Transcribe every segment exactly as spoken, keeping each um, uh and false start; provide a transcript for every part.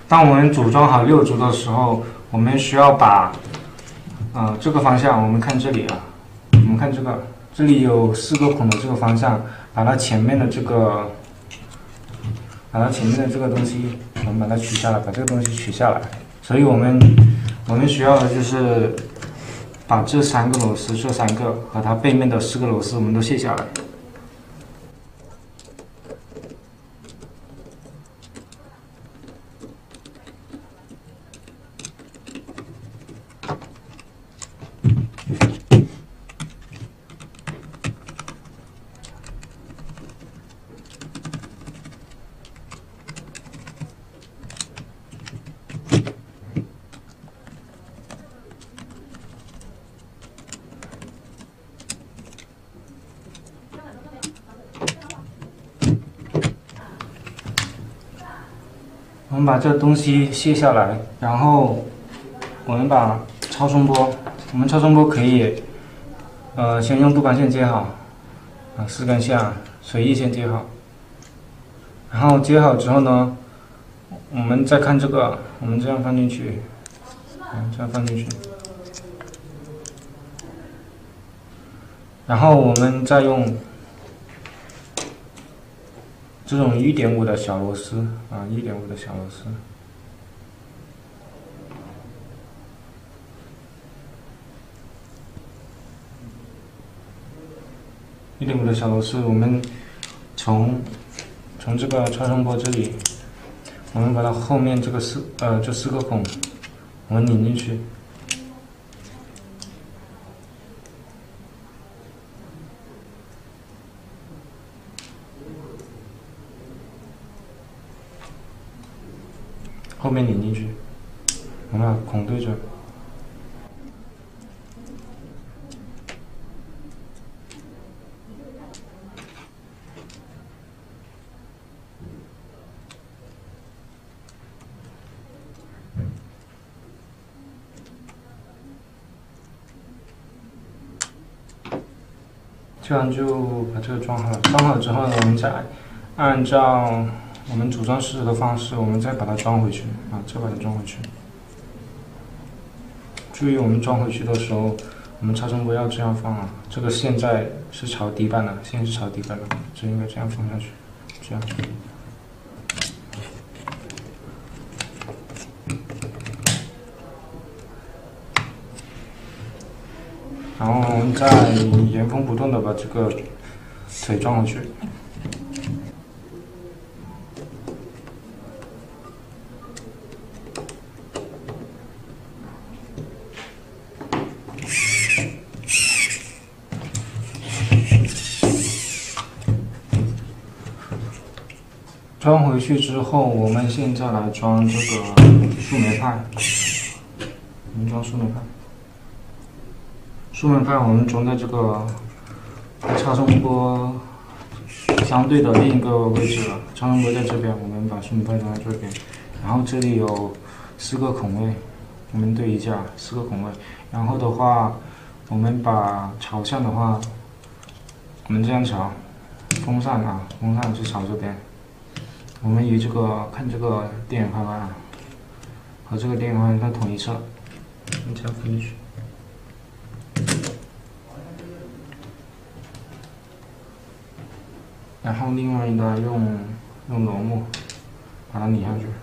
当我们组装好六组的时候，我们需要把呃这个方向，我们看这里啊，我们看这个，这里有四个孔的这个方向，把它前面的这个，把它前面的这个东西，我们把它取下来，把这个东西取下来。所以我们我们需要的就是把这三个螺丝，这三个和它背面的四个螺丝，我们都卸下来。我们把这东西卸下来，然后我们把超声波，我们超声波可以，呃，先用布管线接好，啊，四根线随意先接好，然后接好之后呢，我们再看这个，我们这样放进去，嗯，这样放进去，然后我们再用这种一点五的小螺丝啊，一点五的小螺丝，一点五的小螺丝，我们从从这个超声波这里，我们把它后面这个四呃这四个孔，我们拧进去。后面拧进去，我们把孔对准。这样就把这个装好了。装好之后呢，我们再按照我们组装式的方式，我们再把它装回去啊，再把它装回去。注意我们装回去的时候，我们超声波要这样放啊，这个现在是朝底板的，现在是朝底板的，就应该这样放下去，这样。然后我们再原封不动的把这个腿装回去。装回去之后，我们现在来装这个树莓派。我们装树莓派。树莓派我们装在这个超声波相对的另一个位置了。超声波在这边，我们把树莓派装在这边。然后这里有四个孔位，我们对一下四个孔位。然后的话，我们把朝向的话，我们这样朝，风扇啊，风扇是朝这边。我们以这个看这个电源开关啊，和这个电源开关在同一侧，我们这样放进去。然后另外一端用用螺木把它拧上去。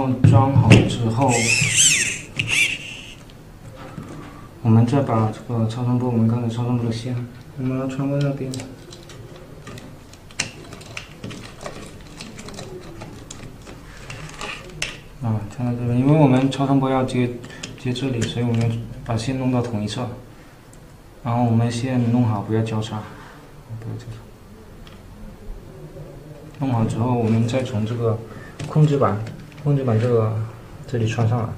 装好之后，我们再把这个超声波，我们刚才超声波的线，我们要穿过那边。啊，穿到这边，因为我们超声波要接接这里，所以我们把线弄到同一侧，然后我们线弄好，不要交叉，不要交叉。弄好之后，我们再从这个控制板，控制板这个这里穿上来。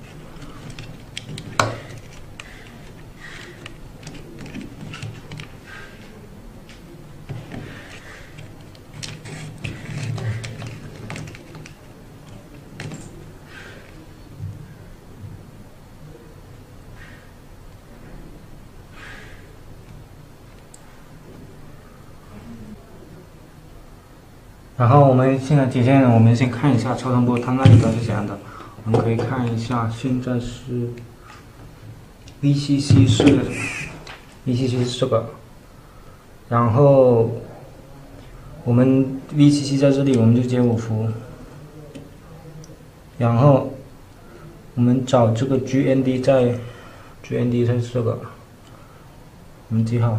然后我们现在接下来我们先看一下超声波它那一端是怎样的。我们可以看一下，现在是 V C C 是 V C C 是这个，然后我们 V C C 在这里，我们就接五伏，然后我们找这个 G N D 在 G N D 在这个，我们记好。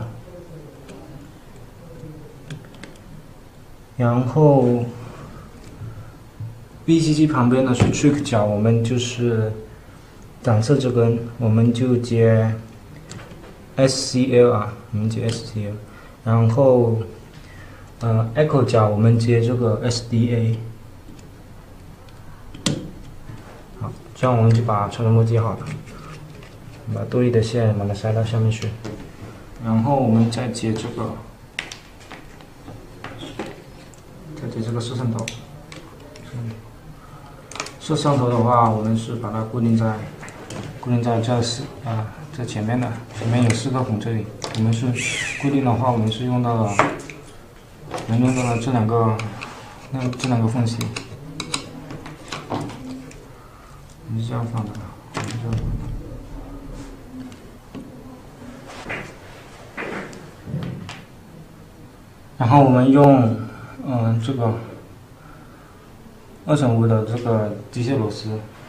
然后 V C C 旁边的是 trick 角，我们就是染色这根，我们就接 S C L 啊，我们接 S C L， 然后呃 echo 角我们接这个 S D A。好，这样我们就把超声波接好了，把多余的线把它塞到下面去，然后我们再接这个。再接这个摄像头，摄像头的话，我们是把它固定在固定在这四啊这前面的，前面有四个孔，这里我们是固定的话，我们是用到了，我们用到了这两个那这两个缝隙，我们是这样放的，我们是这样放的。然后我们用。嗯，这个二乘五的这个机械螺丝，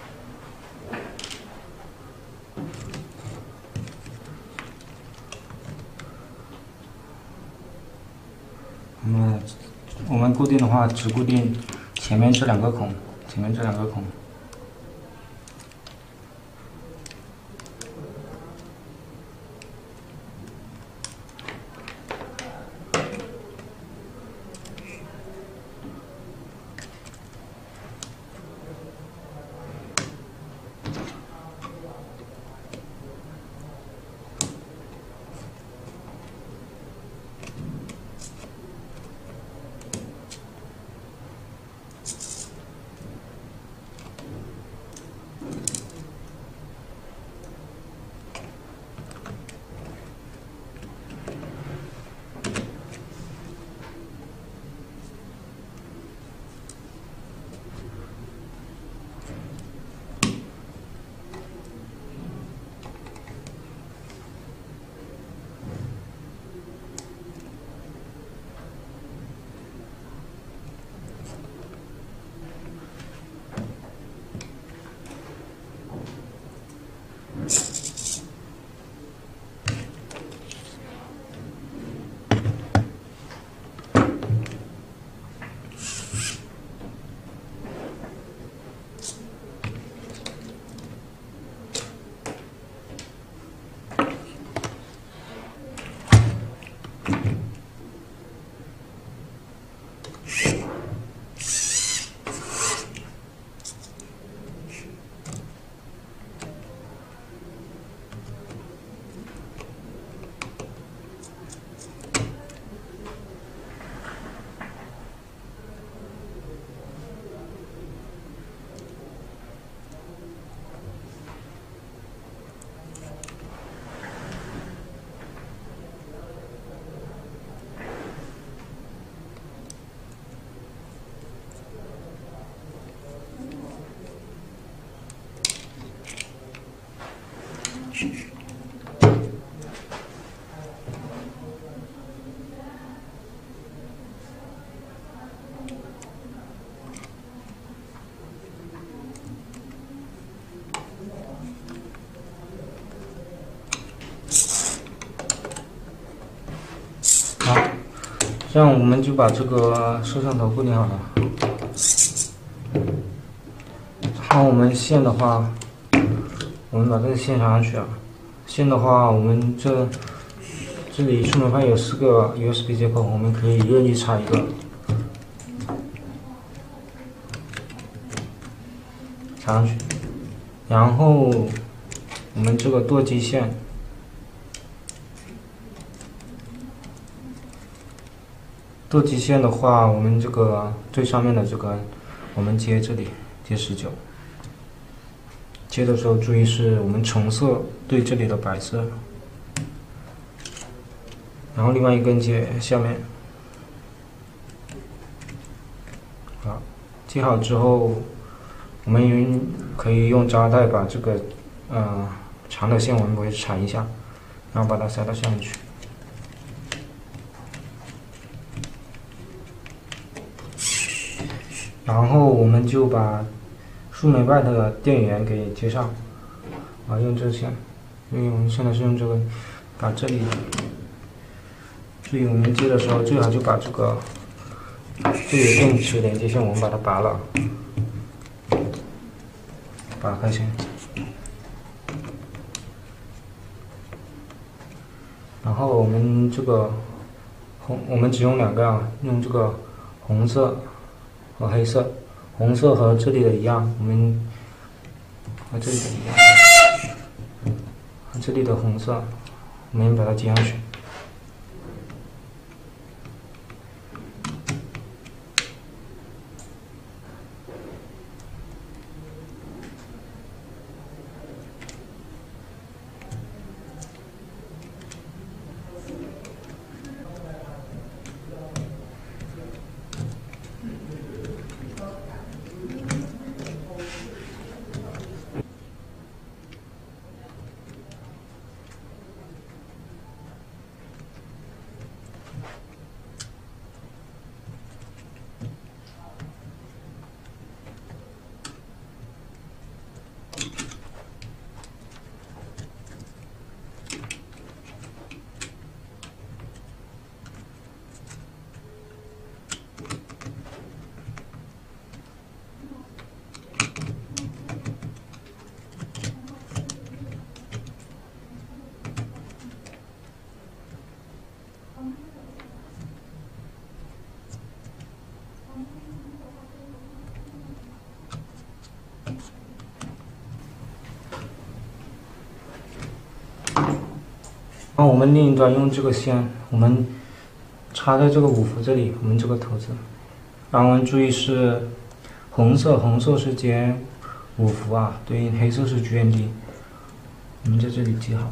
嗯，我们固定的话只固定前面这两个孔，前面这两个孔。 这样我们就把这个摄像头固定好了。然后我们线的话，我们把这个线插上去啊。线的话，我们这这里触媒派有四个 U S B 接口，我们可以任意插一个，插上去。然后我们这个舵机线，舵机线的话，我们这个最上面的这个，我们接这里接十九。接的时候注意是我们橙色对这里的白色，然后另外一根接下面。好，接好之后，我们可以用扎带把这个呃长的线我们会缠一下，然后把它塞到下面去。然后我们就把树莓派的电源给接上，啊，用这线，因为我们现在是用这个，把这里，注意我们接的时候最好就把这个这里的电池连接线我们把它拔了，拔开先，然后我们这个红，我们只用两个啊，用这个红色和黑色。红色和这里的一样，我们和这里的一样，和这里的红色，我们把它接上去。然后我们另一端用这个线，我们插在这个五伏这里，我们这个头子。然后我们注意是红色，红色是接五伏啊，对应黑色是 G N D， 我们在这里记好。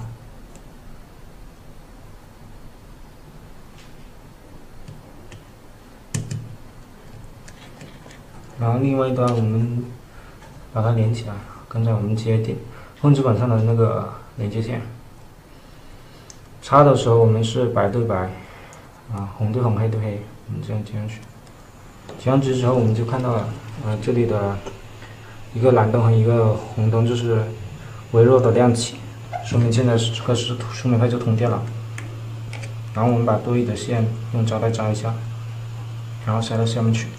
然后另外一端我们把它连起来，刚才我们接点控制板上的那个连接线。插的时候我们是白对白，啊，红对红，黑对黑，我们这样接上去。接上去之后，我们就看到了，呃，这里的一个蓝灯和一个红灯就是微弱的亮起，说明现在这个是树莓派就通电了。然后我们把多余的线用胶带扎一下，然后塞到下面去。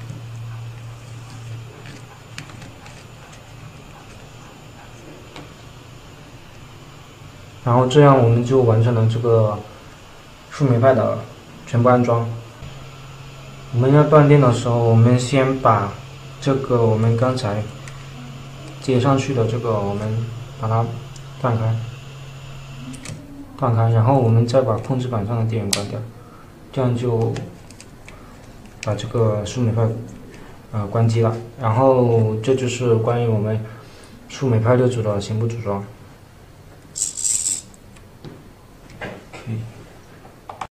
然后这样我们就完成了这个树莓派的全部安装。我们要断电的时候，我们先把这个我们刚才接上去的这个我们把它断开，断开，然后我们再把控制板上的电源关掉，这样就把这个树莓派呃关机了。然后这就是关于我们树莓派六组的全部组装。可以。